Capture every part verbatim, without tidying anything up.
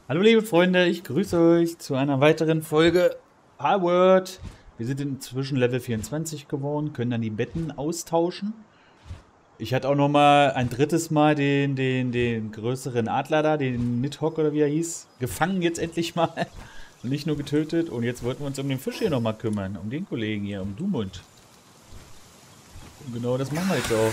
Hallo liebe Freunde, ich grüße euch zu einer weiteren Folge Palworld. Wir sind inzwischen Level vierundzwanzig geworden, können dann die Betten austauschen. Ich hatte auch noch mal ein drittes Mal den, den, den größeren Adler da, den Nidhogg oder wie er hieß, gefangen jetzt endlich mal. Und nicht nur getötet. Und jetzt wollten wir uns um den Fisch hier noch mal kümmern, um den Kollegen hier, um Dumund. Und genau das machen wir jetzt auch.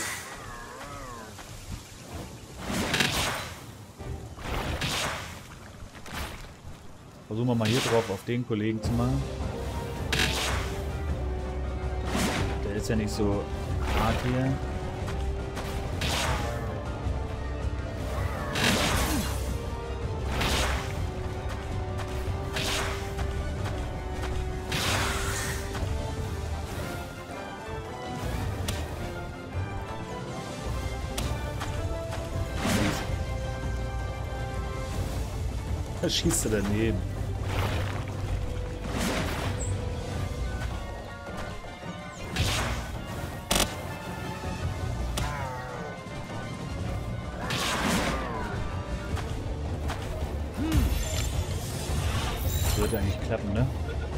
Versuchen wir mal hier drauf auf den Kollegen zu machen. Der ist ja nicht so hart hier. Da schießt er daneben. Sollte eigentlich klappen, ne?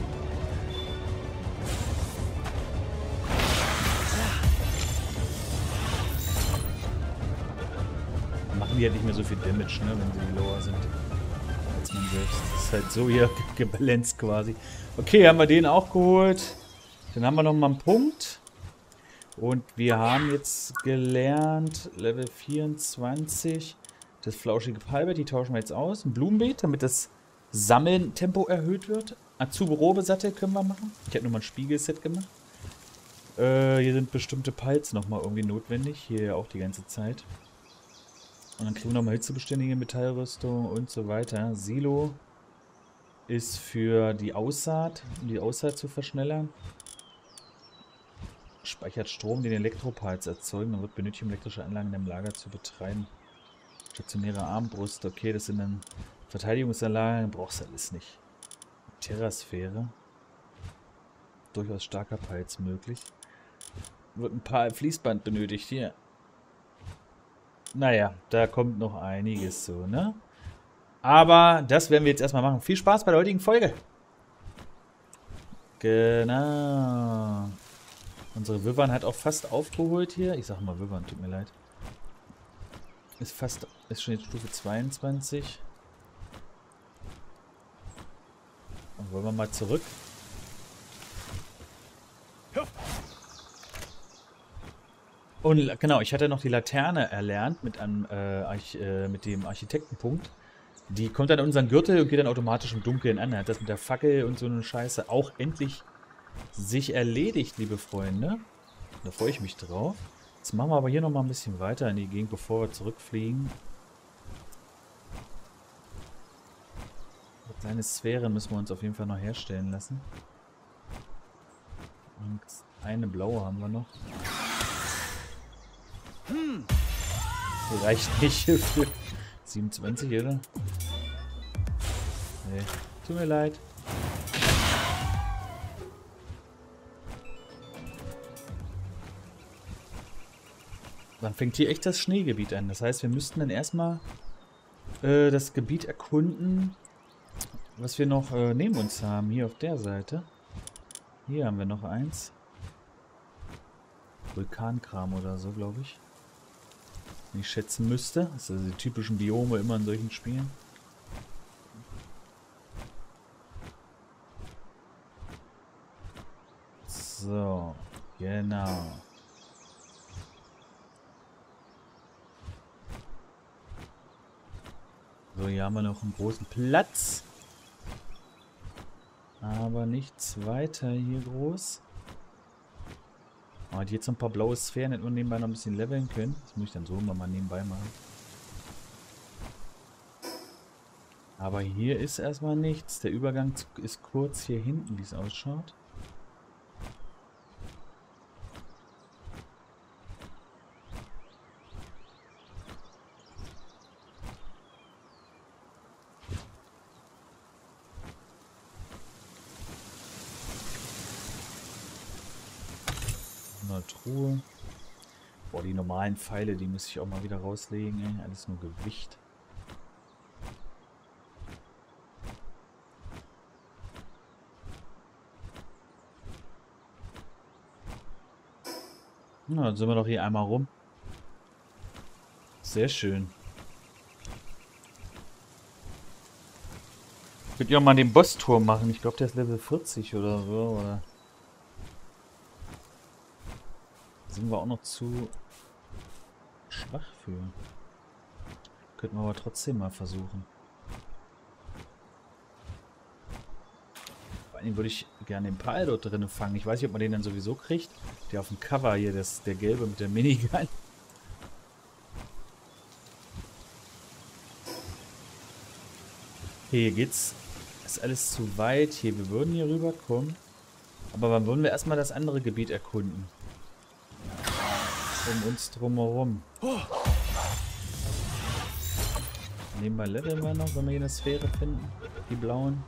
Machen die halt nicht mehr so viel Damage, ne, wenn sie lower sind als man selbst. Das ist halt so hier gebalanced quasi. Okay, haben wir den auch geholt. Dann haben wir noch mal einen Punkt. Und wir haben jetzt gelernt, Level vierundzwanzig, das flauschige Palbert, die tauschen wir jetzt aus. Ein Blumenbeet, damit das Sammeln-Tempo erhöht wird. Azuberobe-Sattel können wir machen. Ich habe nur mal ein Spiegelset gemacht. Äh, hier sind bestimmte Pals nochmal irgendwie notwendig. Hier auch die ganze Zeit. Und dann kriegen wir nochmal hitzebeständige Metallrüstung und so weiter. Silo ist für die Aussaat, um die Aussaat zu verschnellern. Speichert Strom, den Elektropals erzeugen und wird benötigt, um elektrische Anlagen im Lager zu betreiben. Stationäre Armbrust, okay, das sind dann Verteidigungsanlagen, brauchst du alles nicht. Terrasphäre. Durchaus starker Pals möglich. Wird ein paar Fließband benötigt hier. Naja, da kommt noch einiges so, ne? Aber das werden wir jetzt erstmal machen. Viel Spaß bei der heutigen Folge. Genau. Unsere Wyvern hat auch fast aufgeholt hier. Ich sag mal Wyvern, tut mir leid. Ist fast, ist schon jetzt Stufe zweiundzwanzig. Und wollen wir mal zurück. Und genau, ich hatte noch die Laterne erlernt mit, einem, äh, Arch äh, mit dem Architektenpunkt. Die kommt dann in unseren Gürtel und geht dann automatisch im Dunkeln an. Hat das mit der Fackel und so eine Scheiße auch endlich sich erledigt, liebe Freunde. Da freue ich mich drauf. Jetzt machen wir aber hier nochmal ein bisschen weiter in die Gegend, bevor wir zurückfliegen. Eine kleine Sphäre müssen wir uns auf jeden Fall noch herstellen lassen. Und eine blaue haben wir noch. Die reicht nicht für siebenundzwanzig, oder? Nee, tut mir leid. Dann fängt hier echt das Schneegebiet an. Das heißt, wir müssten dann erstmal äh, das Gebiet erkunden, was wir noch äh, neben uns haben. Hier auf der Seite. Hier haben wir noch eins. Vulkankram oder so, glaube ich. Wenn ich schätzen müsste. Das sind also die typischen Biome immer in solchen Spielen. So, genau. So, hier haben wir noch einen großen Platz. Aber nichts weiter hier groß. Aber die jetzt noch ein paar blaue Sphären hätten wir nebenbei noch ein bisschen leveln können. Das muss ich dann so mal nebenbei machen. Aber hier ist erstmal nichts. Der Übergang ist kurz hier hinten, wie es ausschaut. Truhe. Boah, die normalen Pfeile, die muss ich auch mal wieder rauslegen, ey. Alles nur Gewicht. Na, dann sind wir doch hier einmal rum. Sehr schön. Ich würde ja auch mal den Boss-Tour machen. Ich glaube, der ist Level vierzig oder so. Oder sind wir auch noch zu schwach für. Könnten wir aber trotzdem mal versuchen. Vor allem würde ich gerne den Pal dort drin fangen. Ich weiß nicht, ob man den dann sowieso kriegt. Der auf dem Cover hier, das, der gelbe mit der Minigun. Hier geht's. Ist alles zu weit. Hier, wir würden hier rüberkommen. Aber wann würden wir erstmal das andere Gebiet erkunden? Um uns drumherum. Nebenbei leveln wir noch, wenn wir hier eine Sphäre finden. Die blauen.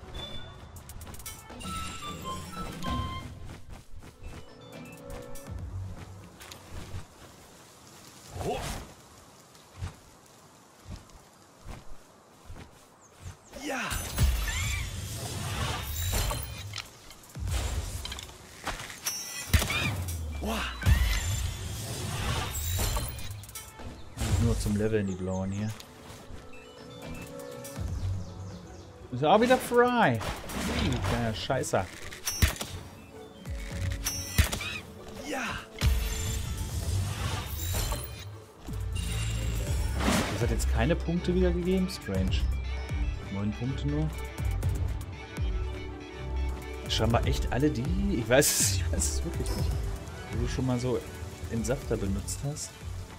Ja. Nur zum Leveln die blauen hier. Ist auch wieder frei. Kleiner Scheißer. Ja. Das hat jetzt keine Punkte wieder gegeben. Strange. Neun Punkte nur. Scheinbar echt alle die. Ich weiß es, ich weiß es wirklich nicht. Wo du schon mal so Entsafter benutzt hast.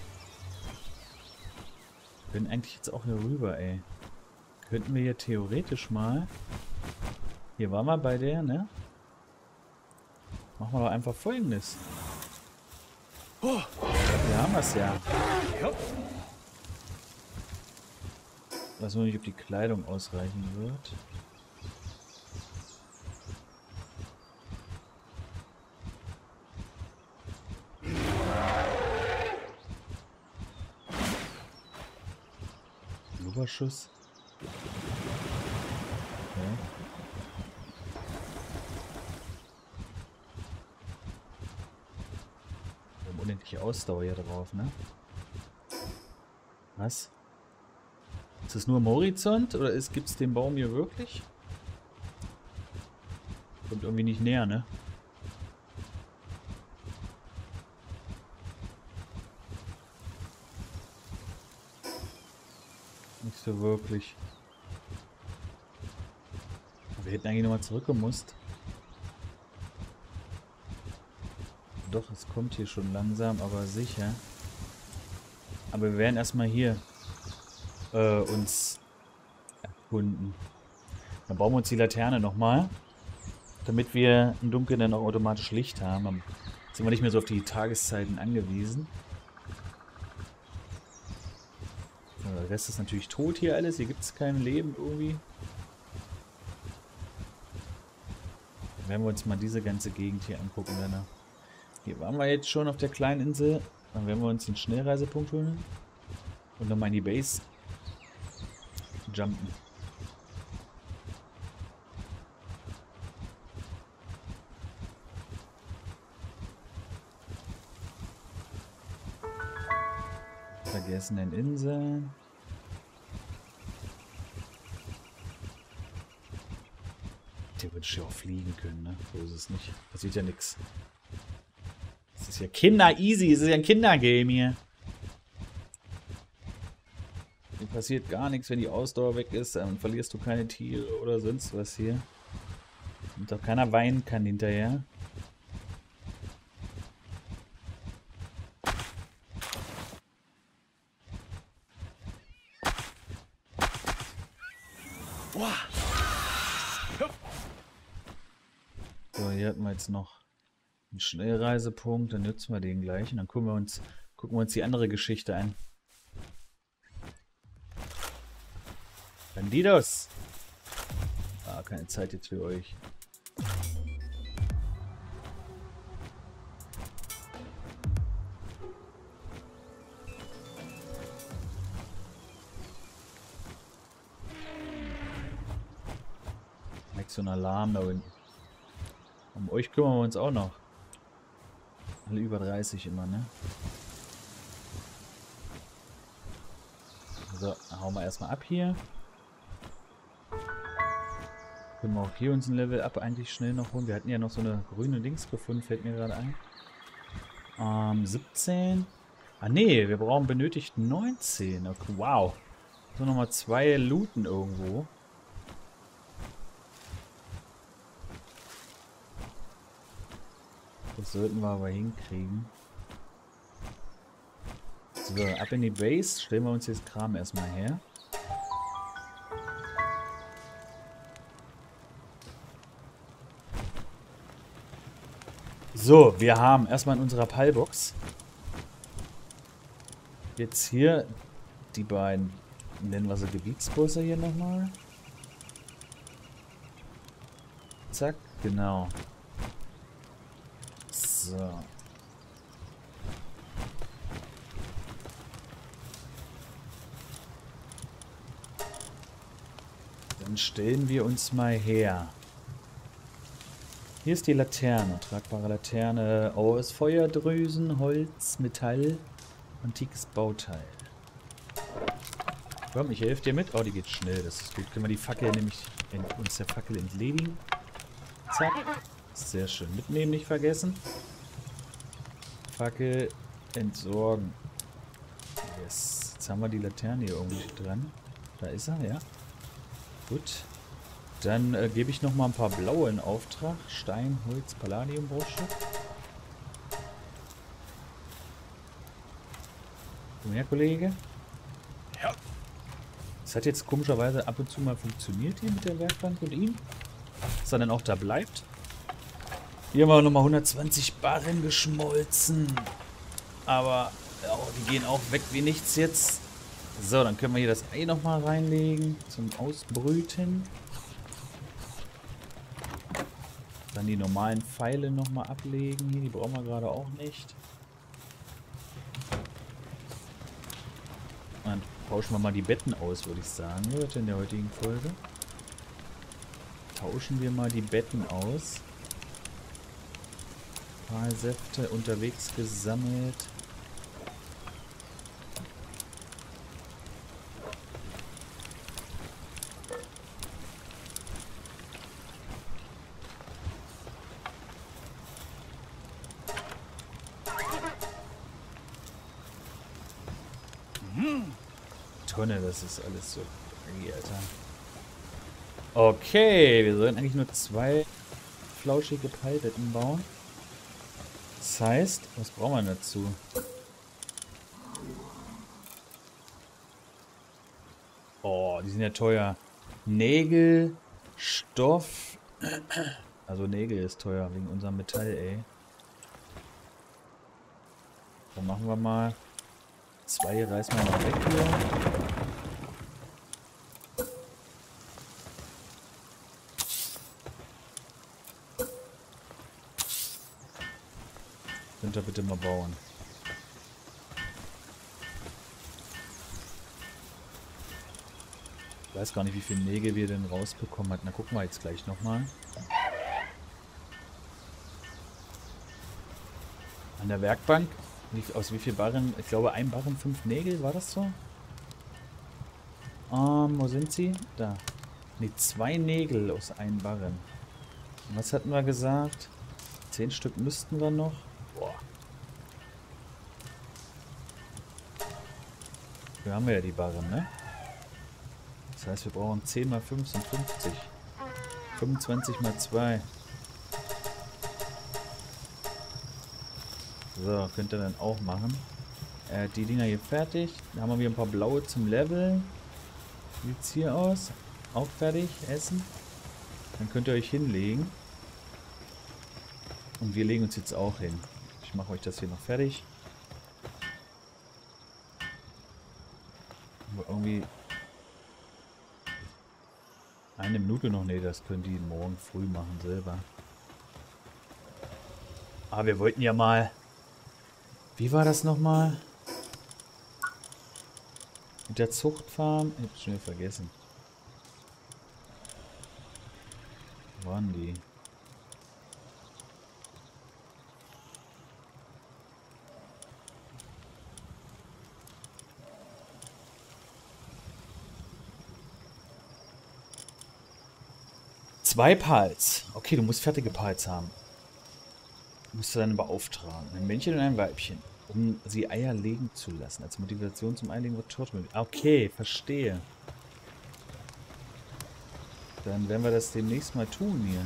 Wir können eigentlich jetzt auch hier rüber, ey. Könnten wir hier theoretisch mal. Hier waren wir bei der, ne? Machen wir doch einfach Folgendes. Oh. Hier haben wir es ja. Ich weiß nur nicht, ob die Kleidung ausreichen wird. Überschuss. Okay. Wir haben unendliche Ausdauer hier drauf, ne? Was? Ist das nur am Horizont oder gibt es den Baum hier wirklich? Kommt irgendwie nicht näher, ne? Nicht so wirklich. Wir hätten eigentlich nochmal zurückgemusst. Doch, es kommt hier schon langsam, aber sicher. Aber wir werden erstmal hier äh, uns erkunden. Dann bauen wir uns die Laterne nochmal, damit wir im Dunkeln dann auch automatisch Licht haben. Dann sind wir nicht mehr so auf die Tageszeiten angewiesen. Der Rest ist natürlich tot hier alles. Hier gibt es kein Leben irgendwie. Dann werden wir uns mal diese ganze Gegend hier angucken. Dann. Hier waren wir jetzt schon auf der kleinen Insel. Dann werden wir uns den Schnellreisepunkt holen. Und nochmal in die Base jumpen. Vergessenen Inseln. Theoretisch ja auch fliegen können, ne? So ist es nicht. Passiert ja nichts. Das ist ja Kinder-easy. Es ist ja ein Kindergame hier. Hier passiert gar nichts, wenn die Ausdauer weg ist. Dann verlierst du keine Tiere oder sonst was hier. Und doch keiner weinen kann hinterher. So, hier hatten wir jetzt noch einen Schnellreisepunkt. Dann nutzen wir den gleich. Und dann gucken wir uns, gucken wir uns die andere Geschichte an. Bandidos! Ah, keine Zeit jetzt für euch. So ein Alarm da unten. Um euch kümmern wir uns auch noch. Alle über dreißig immer, ne? So, dann hauen wir erstmal ab hier. Können wir auch hier uns ein Level Up eigentlich schnell noch holen. Wir hatten ja noch so eine grüne Dings gefunden, fällt mir gerade ein. Ähm, siebzehn. Ah nee, wir brauchen benötigt neunzehn. Okay, wow. So, nochmal zwei looten irgendwo. Das sollten wir aber hinkriegen. So, ab in die Base. Stellen wir uns jetzt Kram erstmal her. So, wir haben erstmal in unserer Pallbox jetzt hier die beiden, nennen wir sie Gebietsbosse hier nochmal. Zack, genau. So. Dann stellen wir uns mal her. Hier ist die Laterne. Tragbare Laterne aus Feuerdrüsen, Holz, Metall, antikes Bauteil. Komm, ich helfe dir mit. Oh, die geht schnell. Das ist gut. Können wir die Fackel nämlich uns der Fackel entledigen. Zack. Sehr schön. Mitnehmen nicht vergessen. Fackel entsorgen. Yes. Jetzt haben wir die Laterne hier irgendwie dran. Da ist er, ja. Gut. Dann äh, gebe ich noch mal ein paar blaue in Auftrag. Stein, Holz, Palladium, Bruchstück. Komm her, Kollege. Ja. Das hat jetzt komischerweise ab und zu mal funktioniert hier mit der Werkbank und ihm. Dass er dann auch da bleibt. Hier haben wir nochmal hundertzwanzig Barren geschmolzen. Aber oh, die gehen auch weg wie nichts jetzt. So, dann können wir hier das Ei nochmal reinlegen zum Ausbrüten. Dann die normalen Pfeile nochmal ablegen. Hier, die brauchen wir gerade auch nicht. Dann tauschen wir mal die Betten aus, würde ich sagen, Leute, in der heutigen Folge. Tauschen wir mal die Betten aus. Ein paar Säfte unterwegs gesammelt. Tonne, das ist alles so. Alter. Okay, wir sollen eigentlich nur zwei flauschige Pallbetten bauen. Das heißt, was brauchen wir dazu? Oh, die sind ja teuer. Nägel, Stoff. Also Nägel ist teuer wegen unserem Metall, ey. Dann machen wir mal zwei, reißen wir mal weg hier. Könnt ihr bitte mal bauen. Ich weiß gar nicht, wie viele Nägel wir denn rausbekommen hat. Na, gucken wir jetzt gleich nochmal. An der Werkbank. Wie, aus wie viel Barren? Ich glaube, ein Barren, fünf Nägel. War das so? Ähm, wo sind sie? Da. Ne, zwei Nägel aus einem Barren. Und was hatten wir gesagt? Zehn Stück müssten wir noch. Boah. Hier haben wir ja die Barren, ne? Das heißt, wir brauchen zehn mal fünf sind fünfzig. fünfundzwanzig mal zwei. So, könnt ihr dann auch machen. Äh, die Dinger hier fertig. Dann haben wir wieder ein paar blaue zum Leveln. Wie sieht's hier aus? Auch fertig. Essen. Dann könnt ihr euch hinlegen. Und wir legen uns jetzt auch hin. Ich mache euch das hier noch fertig. Aber irgendwie eine Minute noch. Ne, das können die morgen früh machen selber. Aber wir wollten ja mal... Wie war das nochmal? Mit der Zuchtfarm? Ich hab's schnell vergessen. Wo waren die? Zwei Pals. Okay, du musst fertige Pals haben. Du musst dann beauftragen. Ein Männchen und ein Weibchen. Um sie Eier legen zu lassen. Als Motivation zum Einlegen wird Turtle. Okay, verstehe. Dann werden wir das demnächst mal tun hier.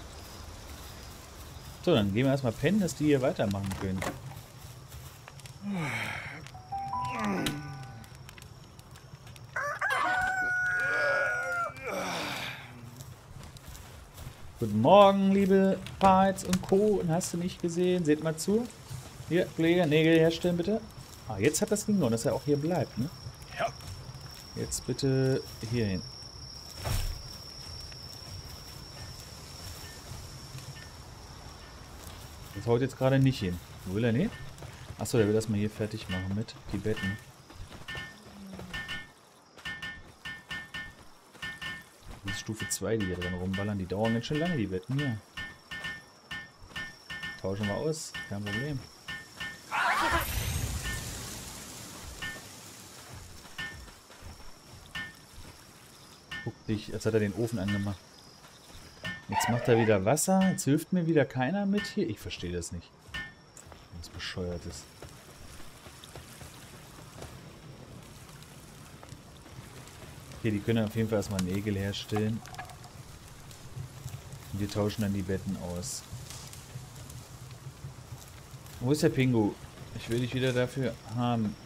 So, dann gehen wir erstmal pennen, dass die hier weitermachen können. Guten Morgen, liebe Pals und Co. Und hast du nicht gesehen? Seht mal zu. Hier, Kollege, Nägel herstellen bitte. Ah, jetzt hat das hingehauen, dass er auch hier bleibt, ne? Ja. Jetzt bitte hier hin. Das haut jetzt gerade nicht hin. Wo will er nicht? Achso, der will das mal hier fertig machen mit die Betten. Das ist Stufe zwei, die hier drin rumballern. Die dauern ganz schön lange, die Betten hier. Tauschen wir aus, kein Problem. Guck dich, jetzt hat er den Ofen angemacht. Jetzt macht er wieder Wasser. Jetzt hilft mir wieder keiner mit hier. Ich verstehe das nicht. Was bescheuert ist. Okay, die können auf jeden Fall erstmal Nägel herstellen. Und wir tauschen dann die Betten aus. Wo ist der Pingu? Ich will dich wieder dafür haben.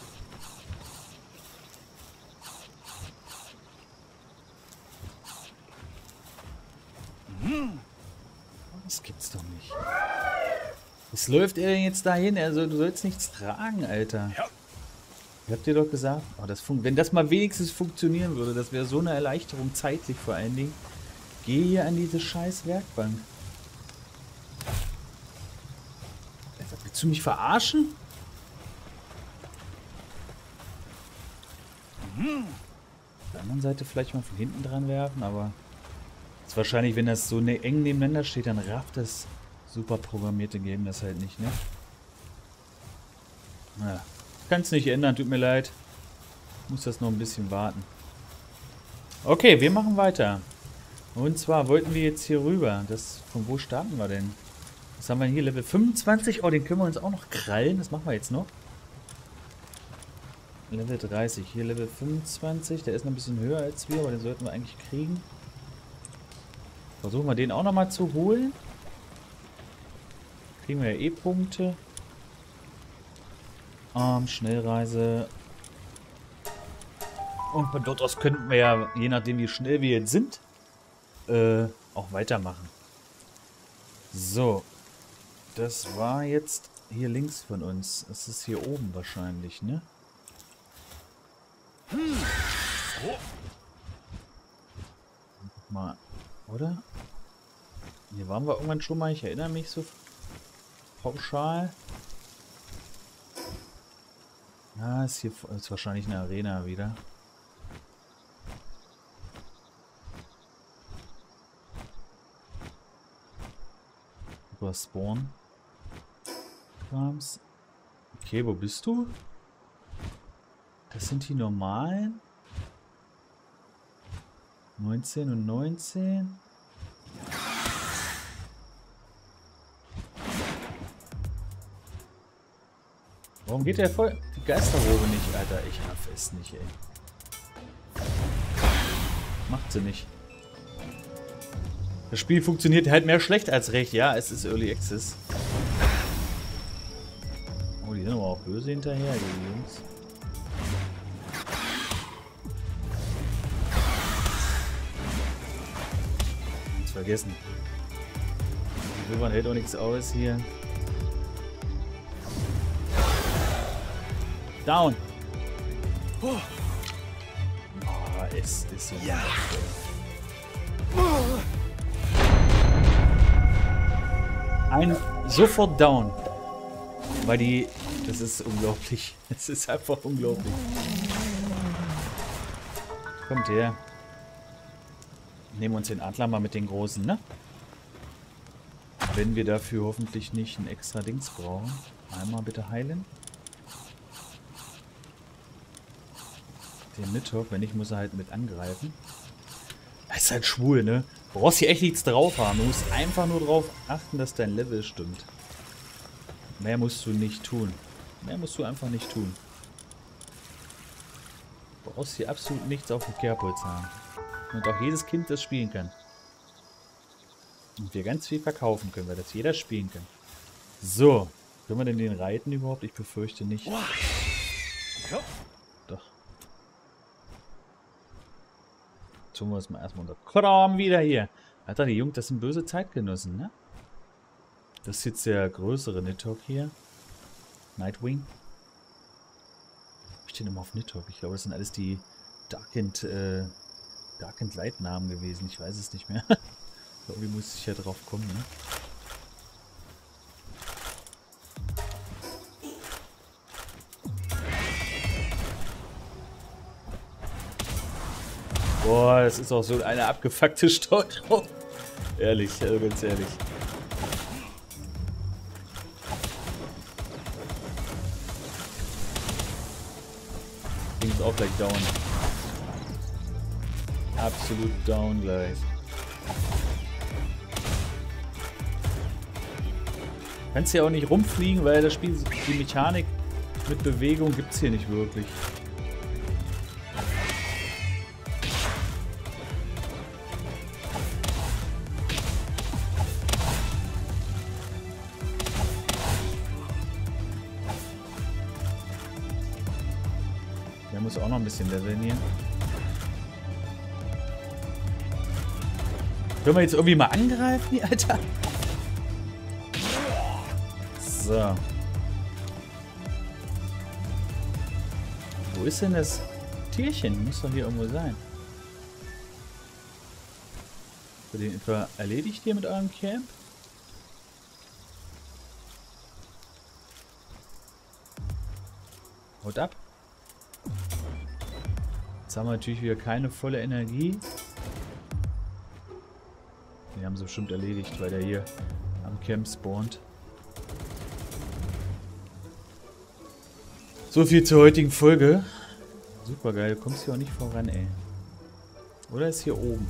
Das gibt's doch nicht. Was läuft er denn jetzt dahin? Also, du sollst nichts tragen, Alter. Ja. Ich hab dir doch gesagt, oh, das wenn das mal wenigstens funktionieren würde, das wäre so eine Erleichterung, zeitlich vor allen Dingen. Geh hier an diese scheiß Werkbank. Alter, willst du mich verarschen? Mhm. Auf der anderen Seite vielleicht mal von hinten dran werfen, aber ist wahrscheinlich, wenn das so ne eng nebeneinander steht, dann rafft das super programmierte Game das halt nicht, ne? Ja. Kann es nicht ändern, tut mir leid. Muss das noch ein bisschen warten. Okay, wir machen weiter. Und zwar wollten wir jetzt hier rüber. Das, von wo starten wir denn? Was haben wir hier? Level fünfundzwanzig. Oh, den können wir uns auch noch krallen. Das machen wir jetzt noch. Level dreißig. Hier Level fünfundzwanzig. Der ist noch ein bisschen höher als wir, aber den sollten wir eigentlich kriegen. Versuchen wir den auch nochmal zu holen. Kriegen wir ja eh Punkte. Ähm, Schnellreise. Und von dort aus könnten wir ja, je nachdem wie schnell wir jetzt sind, äh, auch weitermachen. So. Das war jetzt hier links von uns. Das ist hier oben wahrscheinlich, ne? Hm. Oh. Guck mal. Oder? Hier waren wir irgendwann schon mal. Ich erinnere mich so pauschal. Ah, ist hier ist wahrscheinlich eine Arena wieder. Über Spawn. Krams. Okay, wo bist du? Das sind die normalen. neunzehn und neunzehn. Warum geht der voll die Geisterrobe nicht, Alter? Ich raff es nicht, ey. Macht sie nicht. Das Spiel funktioniert halt mehr schlecht als recht. Ja, es ist Early Access. Oh, die sind aber auch böse hinterher, die Jungs. Nichts vergessen. Die Silbern hält auch nichts aus hier. Down. Oh, es ist so. Ja. Ein sofort down. Weil die. Das ist unglaublich. Es ist einfach unglaublich. Kommt her. Nehmen uns den Adler mal mit den großen, ne? Wenn wir dafür hoffentlich nicht ein extra Dings brauchen. Einmal bitte heilen. Den Nidhogg, wenn nicht, muss er halt mit angreifen. Er ist halt schwul, ne? Du brauchst hier echt nichts drauf haben. Du musst einfach nur drauf achten, dass dein Level stimmt. Mehr musst du nicht tun. Mehr musst du einfach nicht tun. Du brauchst hier absolut nichts auf dem Kerbholz haben. Und auch jedes Kind das spielen kann. Und wir ganz viel verkaufen können, weil das jeder spielen kann. So. Können wir denn den reiten überhaupt? Ich befürchte nicht. Doch. Tun wir uns mal erstmal unter Kram wieder hier. Alter, die Jungs, das sind böse Zeitgenossen, ne? Das ist jetzt der größere Nidhogg hier. Nightwing. Ich stehe immer auf Nidhogg. Ich glaube, das sind alles die Darkend, äh, Darkend Light Namen gewesen. Ich weiß es nicht mehr. Irgendwie muss ich ja drauf kommen, ne? Boah, das ist auch so eine abgefuckte Steuerung. Ehrlich, also ganz ehrlich. Ding ist auch gleich down. Absolut down gleich. Kannst ja auch nicht rumfliegen, weil das Spiel, die Mechanik mit Bewegung gibt es hier nicht wirklich. Der muss auch noch ein bisschen leveln hier. Können wir jetzt irgendwie mal angreifen, Alter? So. Wo ist denn das Tierchen? Muss doch hier irgendwo sein. Habt ihr den etwa erledigt hier mit eurem Camp? Haut ab. Jetzt haben wir natürlich wieder keine volle Energie. Die haben sie bestimmt erledigt, weil der hier am Camp spawnt. So viel zur heutigen Folge. Super geil, du kommst hier auch nicht voran, ey. Oder ist hier oben?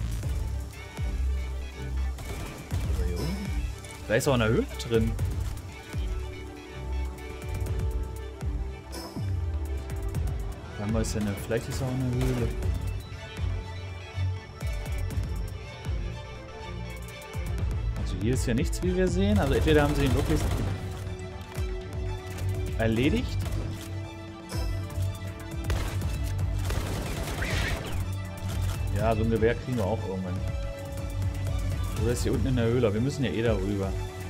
Oder hier oben? Da ist auch eine Höhle drin. Haben wir es denn? Vielleicht ist auch eine Höhle. Also hier ist ja nichts, wie wir sehen. Also entweder haben sie ihn wirklich erledigt. Ja, so ein Gewehr kriegen wir auch irgendwann. Oder ist hier unten in der Höhle? Wir müssen ja eh darüber.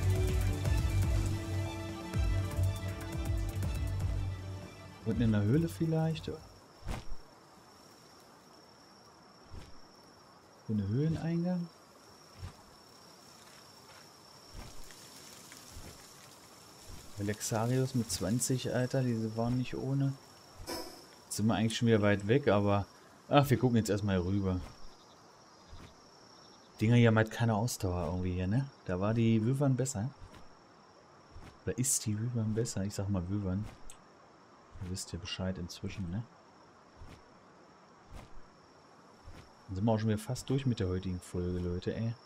Unten in der Höhle vielleicht? So eine Höhleneingang? Alexarius mit zwanzig, Alter, diese waren nicht ohne. Jetzt sind wir eigentlich schon wieder weit weg, aber... Ach, wir gucken jetzt erstmal rüber. Dinger hier haben halt keine Ausdauer irgendwie hier, ne? Da war die Wyvern besser. Oder ist die Wyvern besser? Ich sag mal Wyvern. Ihr wisst ja Bescheid inzwischen, ne? Dann sind wir auch schon wieder fast durch mit der heutigen Folge, Leute, ey.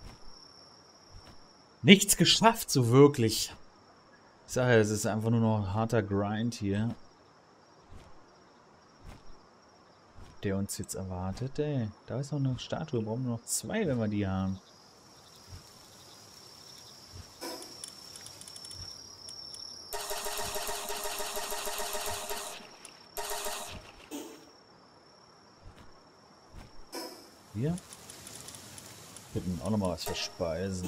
Nichts geschafft, so wirklich. Ich sage ja, es ist einfach nur noch ein harter Grind hier. Der uns jetzt erwartet, ey. Da ist noch eine Statue, brauchen wir noch zwei, wenn wir die haben. Hier. Wir könnten auch noch mal was verspeisen.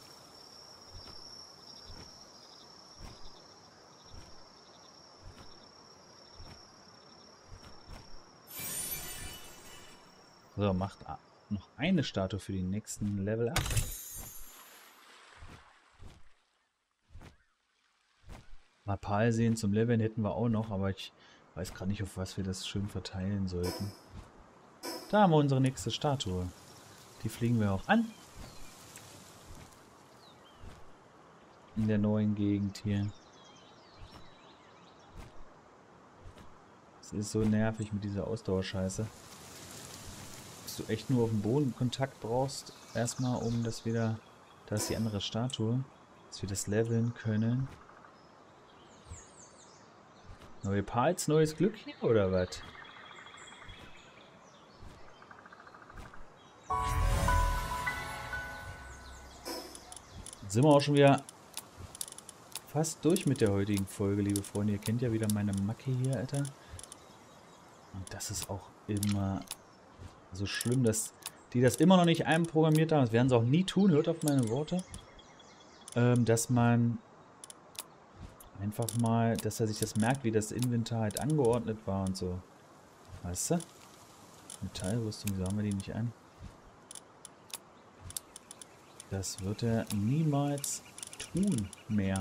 So, macht noch eine Statue für den nächsten Level ab. Mal Pal sehen zum Leveln hätten wir auch noch, aber ich weiß gerade nicht, auf was wir das schön verteilen sollten. Da haben wir unsere nächste Statue. Die fliegen wir auch an. In der neuen Gegend hier. Es ist so nervig mit dieser Ausdauerscheiße. dass du echt nur auf dem Boden Kontakt brauchst. Erstmal, um das wieder... Da ist die andere Statue. Dass wir das leveln können. Neue Parts, neues Glück hier, oder was? Jetzt sind wir auch schon wieder fast durch mit der heutigen Folge, liebe Freunde. Ihr kennt ja wieder meine Macke hier, Alter. Und das ist auch immer so schlimm, dass die das immer noch nicht einprogrammiert haben. Das werden sie auch nie tun, hört auf meine Worte. Ähm, dass man einfach mal, dass er sich das merkt, wie das Inventar halt angeordnet war und so. Weißt du? Metallrüstung, wieso haben wir die nicht ein? Das wird er niemals tun mehr.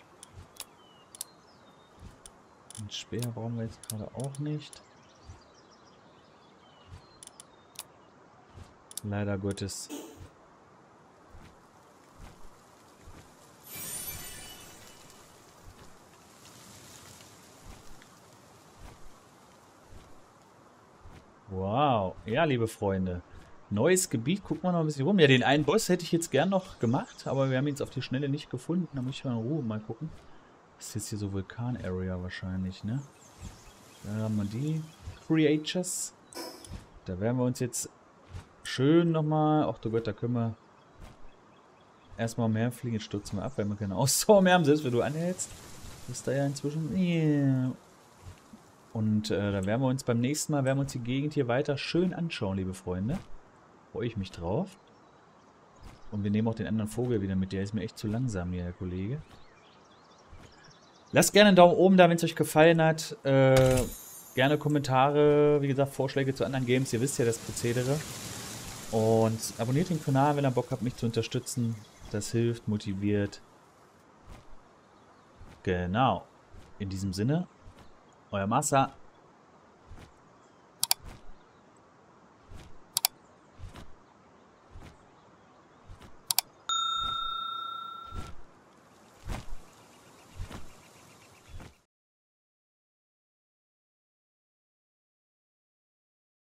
Ein Speer brauchen wir jetzt gerade auch nicht. Leider Gottes. Wow. Ja, liebe Freunde. Neues Gebiet. Gucken wir noch ein bisschen rum. Ja, den einen Boss hätte ich jetzt gern noch gemacht, aber wir haben ihn jetzt auf die Schnelle nicht gefunden. Da muss ich mal in Ruhe mal gucken. Das ist jetzt hier so Vulkan-Area wahrscheinlich, ne? Da haben wir die Creatures. Da werden wir uns jetzt schön nochmal... Ach du Gott, da können wir erstmal mehr fliegen. Jetzt stürzen wir ab, weil wir keine Ausdauer mehr haben. Selbst wenn du anhältst. Ist da ja inzwischen... Yeah. Und äh, da werden wir uns beim nächsten Mal, werden wir uns die Gegend hier weiter schön anschauen, liebe Freunde. Freue ich mich drauf. Und wir nehmen auch den anderen Vogel wieder mit. Der ist mir echt zu langsam hier, der Kollege. Lasst gerne einen Daumen oben da, wenn es euch gefallen hat. Äh, gerne Kommentare, wie gesagt, Vorschläge zu anderen Games. Ihr wisst ja das Prozedere. Und abonniert den Kanal, wenn ihr Bock habt, mich zu unterstützen. Das hilft, motiviert. Genau. In diesem Sinne, euer Massa.